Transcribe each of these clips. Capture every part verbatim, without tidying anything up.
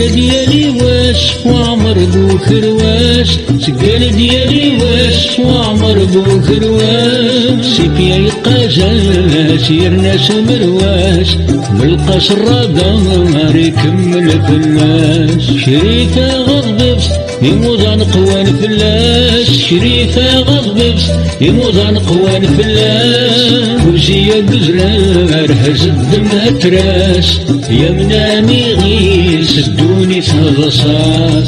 سقال ديالي واش وعمر بوكرواش، سقال ديالي واش وعمر بوكرواش، سيبيا يقاجاش يرناس مرواش، ملقاش الرادة نهار يكمل فلاش. شريفة غضبت يموضان قوان فلاش، شريفة غضبت يموضان قوان فلاش، وزيا بزرار هزد المتراس، يا منامي غيس الدوني في الرصاص.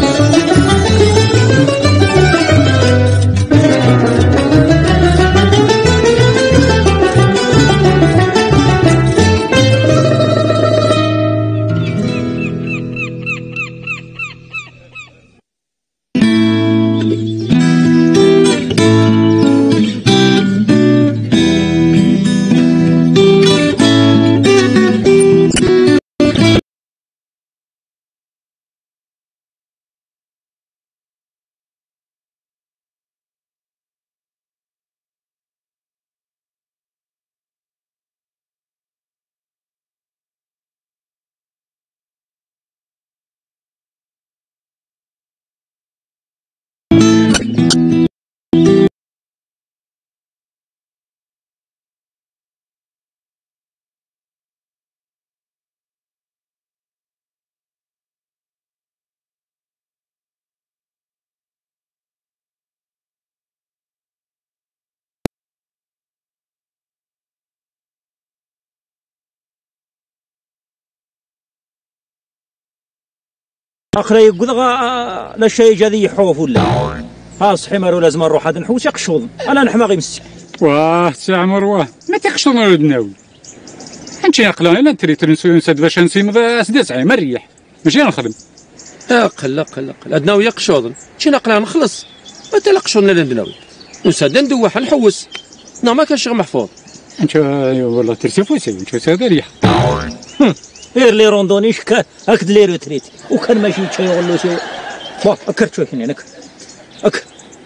اخرى يقول غا لا شيء جذي يحوف ولا ها صحي مارو لازم نروح هذا نحوس يقشوض انا نحمى غي مسك واه ساعه مروه ما تقشوض ولدناوي انت يا قلا الا تري ترنسو نسد باش نسيم اسدا سعي مريح ماشي نخدم اقل اقل اقل ادناوي يقشوض شي نقلا نخلص ما تلقشونا لندناوي نسد ندوح نحوس نا ما كاش محفوظ انت والله ترسي فوسي انت ساده ريح غير لي روندونيش هاك لي روتريت وكان ماشي شي يغلو شي با اكرت شويه هنا اك اك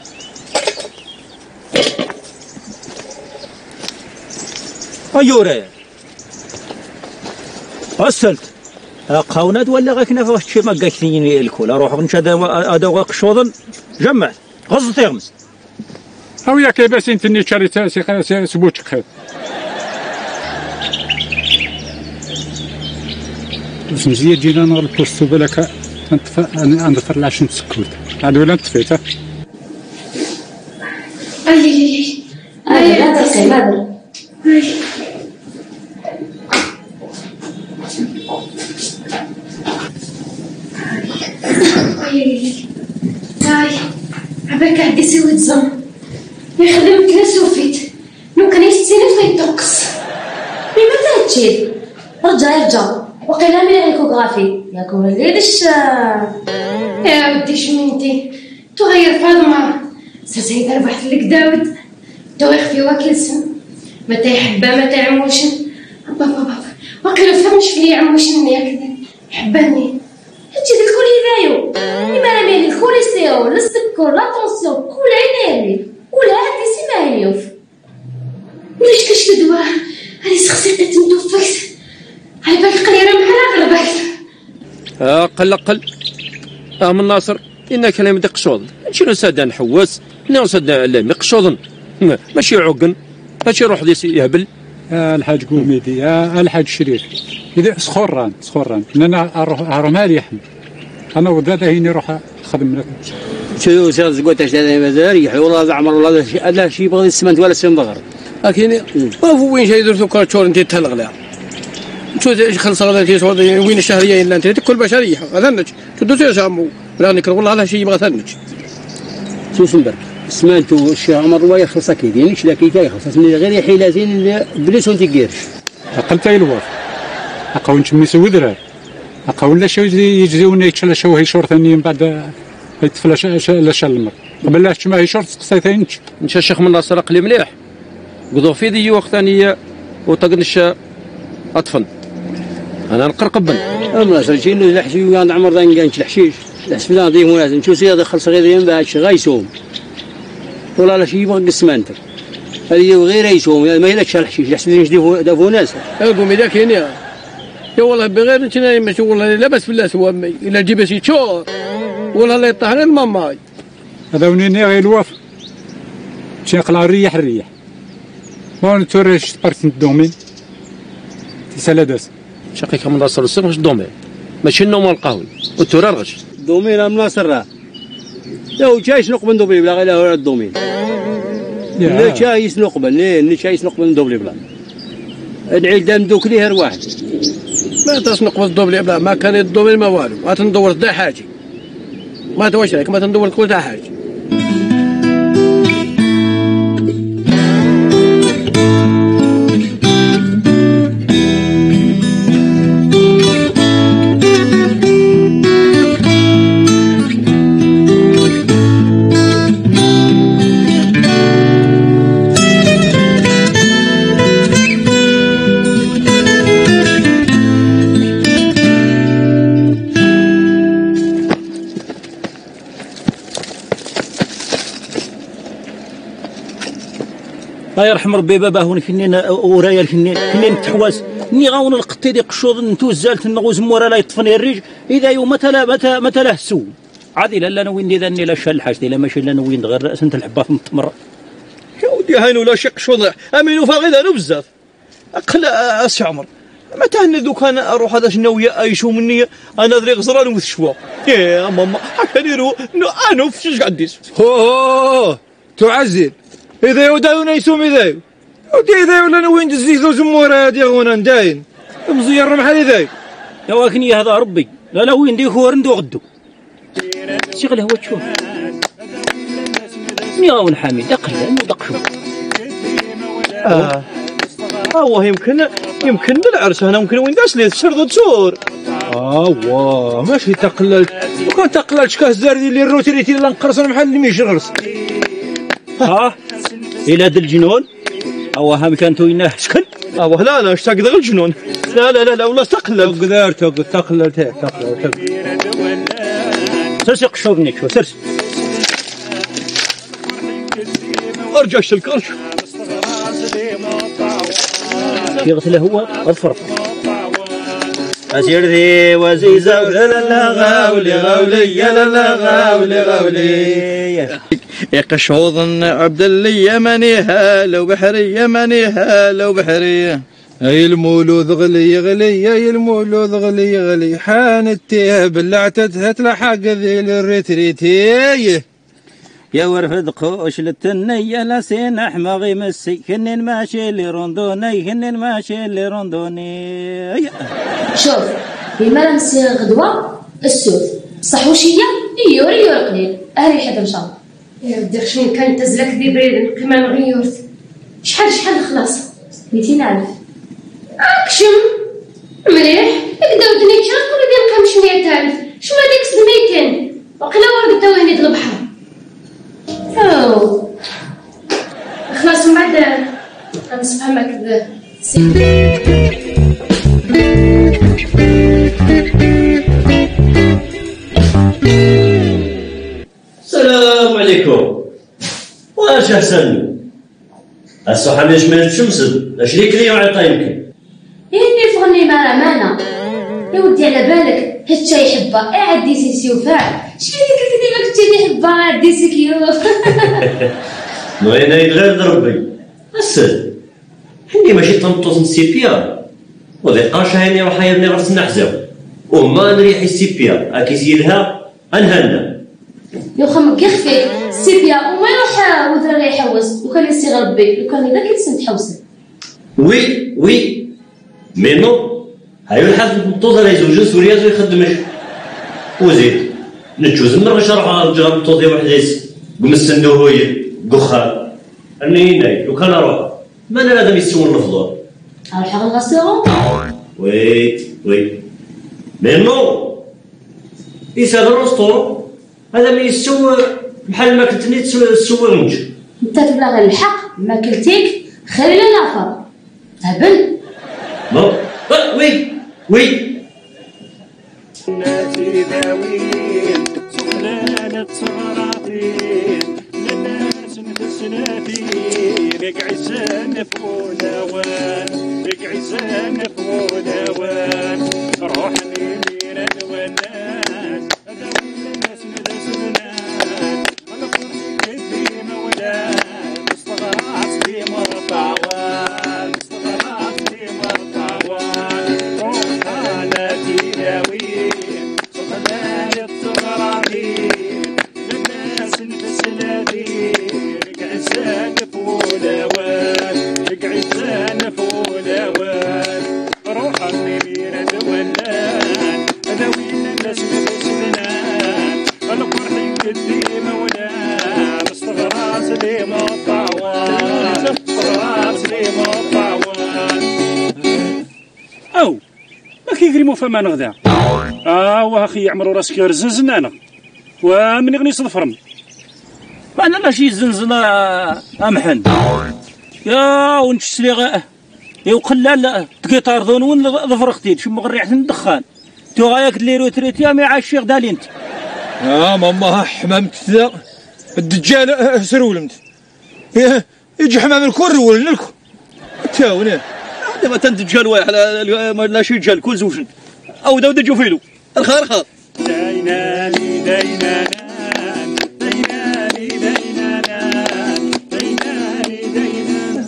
ايورا اسلت قاونات ولا غاكنا فواحد شي ما قاكثين الكل اروح نشد هذا قشوضن جمع غزت يغمس او يا كيباس انت ني شريت سي سبوت خير باش مزيان جينا نغلقو السوبه لك نضفر العشن تسكوت عاد ولا نطفيتها اي اي اي لا تسقي ما درت اي هاي عباك عاد يسوي تزم يخدم كلا سوفيت لو كان يستلف يدقص مي متى هادشي رجع يرجع وقيلا من الايكوغرافي ياك وليدش يا ودي شمينتي تغير فاطمه سيدي ربحت لك داود تو يخفي واكلسن متى يحبها متى يعموشن بابا بابا وقيلا فهمش فيا عموشن ياك حباني هادشي الكل يدايو لما راه مالي الكوليسترول السكر لا طونسيون كل عينيلي ولا هادي سي مايوف ولاش كاش الدواء هاني سخسيقت ندوفكت هاي بالك قليله بحال غربت اقل اقل اه من ناصر ان كلام دق شوض شنو سادا نحوس نو سادا علام يقشوضن ماشي عقن ماشي روح ديس يهبل آه الحاج قوميدي آه الحاج شريف اذا سخران سخران انا اروح اروح مالي يحمل انا وذاك هيني نروح نخدم لك شو سير قلت هذا مزاريح والله زعمر والله لا شي يبغى السمنت ولا السنبغر لكن ما هو وين جاي درتو كرتور انت تهلغ شو خلص هذا كيس وين الشهريه الا انت كل بشريه غثنج شو دوسي شامو لا نكر والله لا شيء يبغى ثنج شو سنبر سمنت والشيخ عمر الله يخلص اكيد يعني ايش لك يخلص من غير حيلاتين بليس وانت كيرش اقلت الوف اقاون تمي سودرا اقاون لا شو يجزيونا يتشلا شو هي شهور ثانيين بعد يتفلاش لا شلمر قبل لا ما هي شهور قصيتين نشا الشيخ من ناصر قلي مليح قضوا في ذي وقت ثانيه وطقنش اطفن انا نقرقبن اما سرجين له الحشي وكان عمر ذا كانش الحشيش الحسبان ذي هو لازم شو سياده خلص غير يم بعد شي غيسوم ولا لا شي يبغى قسمانتر هذه غير يسوم ما يلكش الحشيش الحسبان يجدفوا دافوا ناس قوم ذاك هنا يا والله بغير انت نايم والله لاباس بالله سوامي الا جيب شي تشور والله لا يطهر الماء. هذا ونيني غير الوف تيقلع الريح الريح وان توريش بارت الدومين تسالا داس شقيك من ناصر السر واش دومين ماشي النوم والقهوي والتورا الغش دومين ام ناصر راه لو جايش نقبل دوبلي بلا غير هو الدومين لا جايش نقبل لا جايش نقبل دوبلي بلا العيد ندوك ليه واحد ما تاش نقبل دوبلي بلا ما كان الدومين ما والو ما تندور دا حاجه ما تواش راك ما تندور كل دا حاجه. الله يرحم ربي بابا هوني فينين ورايا الفنين فينين تحواس ني غاون القطي دي قشوض نتو زالت النغوز مورا لا يطفني الريج اذا يوم متى لا متى متى له السو عادي لا لا نوين اذا لا شال حاجتي لا ماشي لا نوين غير راس انت الحبه في التمر يا ودي هاين ولا شق شوض امين فاغيد انا بزاف اقل اس عمر متى هني دوك انا اروح هذا شنو ايشو مني انا ذري غزران وشوا يا ماما حكانيرو انا في شق عديس هو تعزل إذا يوداو نيسوم إذا ودي إذا ولا نوين جزيزو زمورة هادي غونا نداين مزير رمحل إذا يا واكني هذا ربي لا لا وين دي خور ندو غدو شغل هو تشوف مياون حميد أقل ودق شوف آه آه يمكن يمكن بالعرس هنا ممكن وين داس لي تشرد تشور آه واه ماشي تقللت وكان تقللت شكاه زاردي اللي الروتريتي اللي نقرص المحل اللي ميش غرس ها إلى ذا الجنون أو هم كان تويناه سكن أو لا لا اشتاق ذا الجنون لا لا لا لا والله تقلل تقدر تقدر تقلل تقلل سرسي قشورني شو سرسي أرجع الكرش يغسله هو الفرق أسير ذي وزيزة لا لا غاولي غاولي لا لا غاولي غاولي يقشوض عبد اليمني هالو بحري يمني هالو بحري اي المولود غلي غلي اي المولود غلي غلي حانتي بلعتت تلحق ذي الريتريتي يا ورفد قوش للتنية لسين احمغي مسي كنن ماشي اللي روندوني كنن ماشي اللي روندوني. شوف بما نسي غدوة السود صحوشية يوري يور قليل اهلي حدا ان شاء الله. يا ودي خشين كان تزلك ذي بريد كمان غيورت شحال شحال خلاص ميتين ألف اكشم مليح اقدر ودني تشرف ولا بين كم مية ألف شو ما ديك ميتين وقيلا ورد توا هني البحر أوه خلاص من بعد غنسفهمك ذا السلام عليكم. واش احسن الصحة ماش مال الشمس اش ليك ليا وعطا يمكن يدي فغني ما رمانا يا ودي على بالك هادشا يحبها قاعد ديسي سيوفاع شحال قلت لي ما كنتي يحبها ديسي كيوف نوينا يتغير ربي السد حني ماشي تنطوز نسيبيا وذي قاشا هاني راح يبني غرس نحزاو وما نريح السيبيا اكيزي لها انهنا يا خمك يخفي السيبيا وما يروح وذرا يحوس وكان يسي ربي وكان هذاك يسمى تحوسن وي وي مي نو هاي الحاج نطوز على زوج سوريا يخدمش وزيد نتجوز من غير شرح رجع نطوز وحديس قمسندو هوي قخا اني ناي لو كان اروح ما انا لازم يسوون الفضول اروح على الغسيل ويت ويت مي نو ايش هذا الرستور هذا ما يسوى بحال ما كنتني تسوى غنج انت تبلغ الحق ما كلتيك خير لا نافر هبل نو وي وي ناسي داوين سفلانة صغراطين سنتي بك عسان فولوان بك عسان فولوان روحني لينا الونان هذا ولا الناس مدى سنان ولا فرحي كيفي مولان استغرقت لي مرطعوان استغرقت لي مرطعوان روحنا تلاوين صغلان التغرابين الناس نفسلادين عسان فولوان بك عسان فولوان روحني لينا الونان هذا وين الناس مدسنان الفرحي كدي مولان استغراس لي مطعوان استغراس لي مطعوان او ما كيقريمو فما نغدا اه واخي يعمروا راسك غير زنزنانه ومن يغني صدفرم انا ماشي زنزنه امحن يا ونشري غا يا وقلال تقيطار ذون ون ظفر ختيد شو مغريعه الدخان تو غاياك اللي روتريت يا مي عاش الشيخ دالي انت اه ماما حمام كذا الدجال سرولمت يجي حمام الكل رول لكم تاونا دابا تندجال واحد لا شي جال كل زوج او داو دجو فيلو الخير خير دايناني داينانان دايناني داينانان دايناني داينانان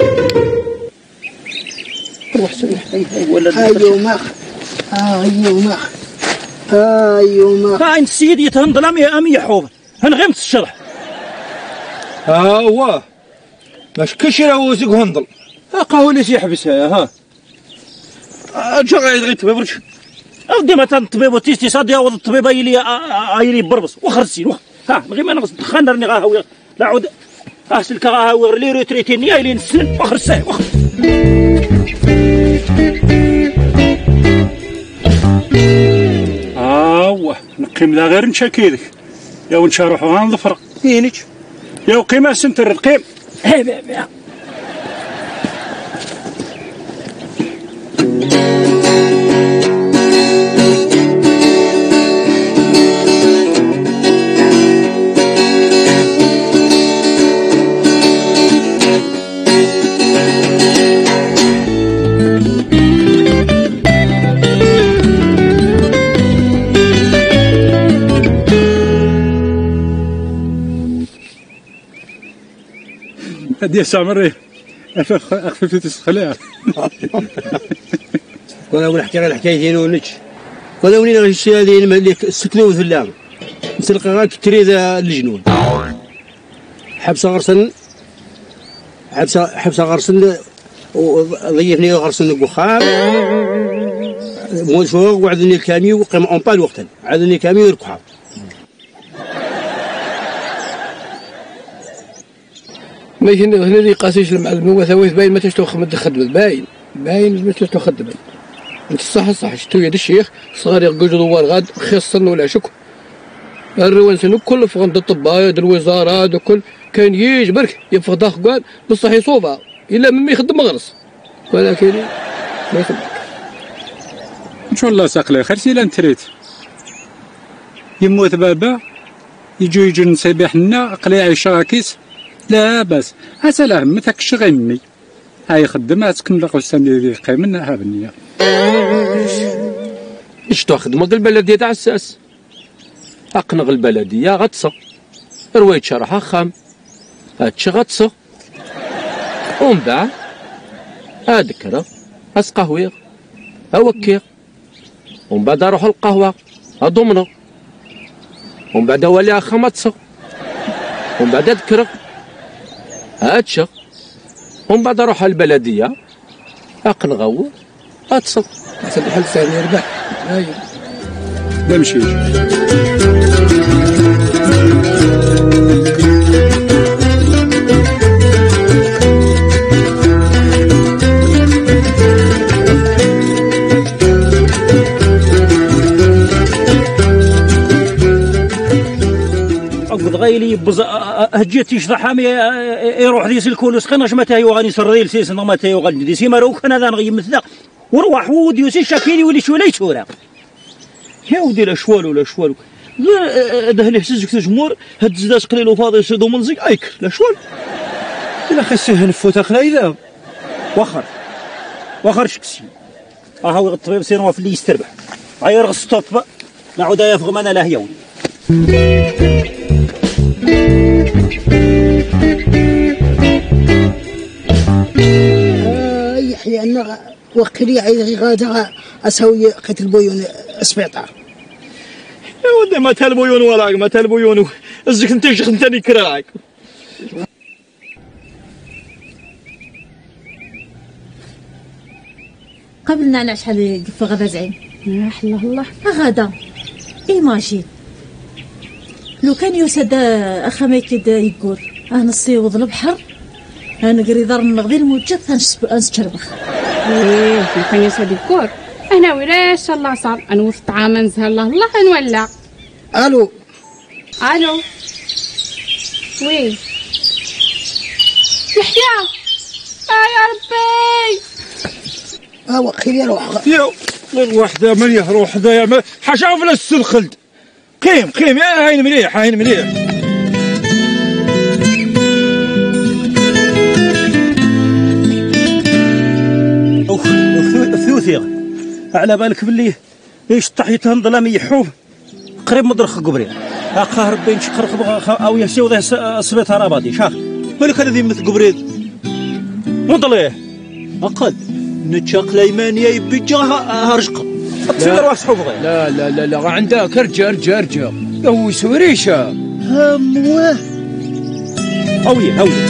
روح سمح ولا ايوه ماخ ايوه ماخ ايوه ماخ هاي السيد يتهندل يا امي حوض هنغمت الشرح ها هو باش كشرا وزق هندل قهوه اللي يحبسها ها اجا غير غير تبرج اودي ما الطبيب وتيستي صاد ياوض الطبيب ايلي ايلي بربص وخرسين ها غير ما نغص تخنرني غاهوي لا عود اسلك غاهوي لي ريتريتيني ايلي نسن وخرسين اه نقيم لا غير نشاكيلك يا ونشا روحو غنظفر فينيك يا وقيمه سنتر القيم هدي سامري اخفف تسخلها كنا ونحكي على الحكايتين ونتش كنا ونين غير الشيء هذه اللي سكنوا في اللام نسلق غاك تريد الجنون حبس غرسن حبس حبس غرسن ضيفني غرسن البخار مول فوق وعدني الكاميو وقيم اون با وقتا عدني كاميو البخار ماشي هنا اللي قاسيش المعلم هو ثويث باين ما تشتو خدمة خدمة باين باين ما تشتو خدمة انت صح صح شتو يد الشيخ صغار يقول دوار غاد خصن ولا شكو الروانسن كل في غند الطباية د الوزارات وكل كان يجي برك يفق ضاخ قال بصح يصوبها الا مما يخدم مغرس ولكن ما يخدم ان شاء الله ساق لي خير سي لان تريت يموت بابا يجو يجو نسيبح لنا قليع شراكيس لا بس اسلام متك شغيمي هاي خدمة تكن لقوا السنة قيمنا ها بالنية ايش تاخذ مق البلدية تاع الساس اقنغ البلدية غتصة رواية شرحها خام هاتش غتصة ومن بعد اذكره اس قهويغ اوكيغ ومن بعد اروح القهوة اضمنه ومن بعد اولي اخمتصة ومن بعد اذكره هاتشغ ومن بعد اروح البلديه اقنغو اتصل حسب الحل الثاني يربح هاي نمشي غايلي بز هجيت يشرح مي يروح ذي الكولوس قناش متى يوغاني سريل سيس متى يوغاني دي سيما روك انا ذا نغي مثلا وروح ودي وسي شاكيني ولي شو لي شورا يا ودي الاشوال ولا شوال لا هذا اللي حسسك الجمهور هاد الزدات قليل وفاضي يصيدوا منزق ايك لا شوال الا خسيه نفوت اخلا اذا واخر واخر شكسي ها هو الطبيب سيروا في اللي يستربح غير غسطوط نعود يفغم انا لا هي ولي يحيى أن وقلي عيد غادة أسوي قتل بويون أسبيطار يا ودي ما تلبويون وراك ما تلبويون الزك انت شيخ انت كراك قبلنا على شحال في غدا زعيم لا الله الله غدا ايماجين لو كان يوسد اخا ما يكد يقول انا نصيوض البحر انا قري دار نغدي الموجد نسشربخ ايه لو كان يوسد يقول انا ولاش الله صار انا وسط طعام نزهر الله الله نولع الو الو وي يحيى اه يا ربي اه وقيل يا روح يا الوحده من يروح ذا يا حشاف للسل خلد قيم قيم يا هاين مليح هاين مليح اوخ ثوثيغ على بالك باللي ايش طحيت هنظلام يحوف قريب مدرخ قبري اخا ربي نشقرق او يسيو ذا سبيطار رابادي شاخ مالك هذا ذي مثل قبريد مضليه اقل نتشاق ليمانيا يبجا هرجقه تصير واحد صحوف غير لا لا لا لا عندك ارجع ارجع ارجع هو يسوي ريشه همواه هويه هويه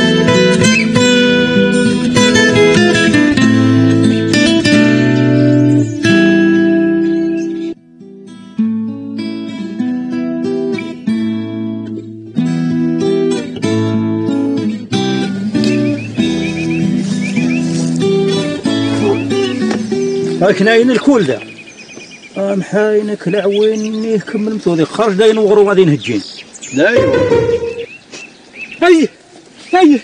هاك ناين الكول ذا ام حاينك العوين كمل متوضي خرج داين وغرو غادي نهجين داين هي هي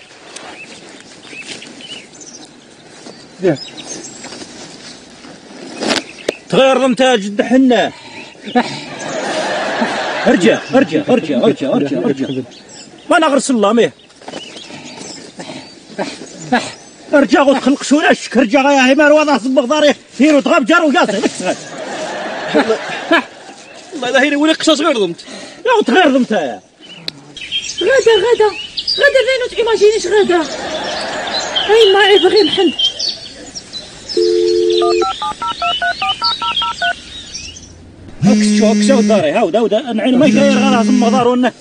تغير ضمتها جد حنا ارجع ارجع ارجع ارجع ارجع ارجع ما نغرس الله ميه ارجع وتخلق شولش ارجع يا همار وضع صبغ ضاري هيرو تغاب جار وقاصر والله لا هيري ولا قصه صغير ضمت يا تغير ضمتها يا غدا غدا غدا فين تيماجينيش غدا اي ما يبغي محل هاك شوك شو داري هاو داودا نعين ما يغير غير صبغ ضار ونه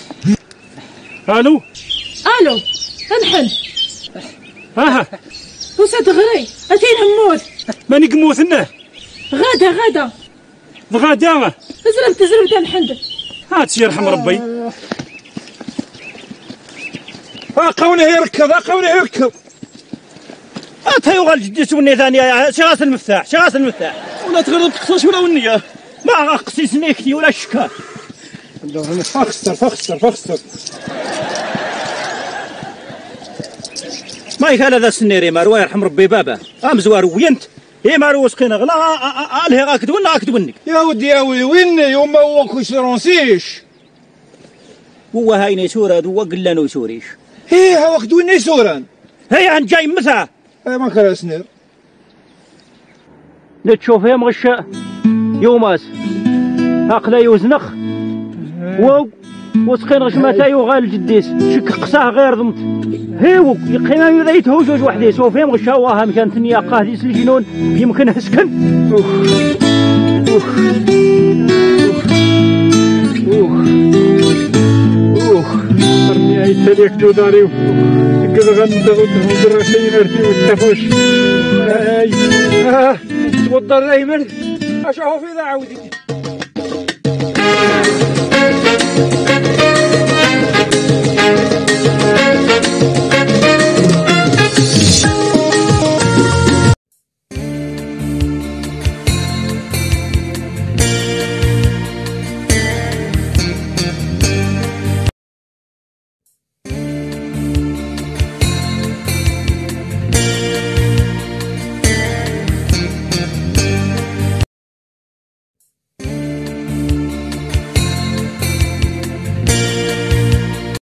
الو الو انحل ها وساد غري اتين هموت ماني قموثنه غدا غدا غدا زربت زربت محمد هات يرحم ربي ها قونه يركض ها قونه يركض هات هاي وغال جدي سوني ثانيه شغاس المفتاح شغاس المفتاح ولا تغرد تقصص ولا والنيه ما قصيص نيكتي ولا شكا فخستر فخستر فخستر ما يخال هذا السنيري مارو يرحم ربي بابا ام زوار وينت اي مارو وسقينا غلا الهي غاك دونا غاك دونك يا ودي يا وي وين يوم هو كوش رونسيش هو هايني سورة دو قلانو سوريش هي ها وقت وين سوران هي عن جاي مثا اي ما كان سنير نتشوف يا مغشا يوماس عقلا يوزنخ و وسقين غشمتا يغال جديس شك قصاه غير ضمت هيو يقينا يذيت هو جوج وحديس وفيهم غشاوها مكان تنيا قاهديس الجنون يمكن هسكن اوخ اوخ اوخ اوخ رمي عيد تليك جو داري قد غندغ ودر شي مرتي والتفوش اي اه توضر ايمن اشوفه في ذا عودي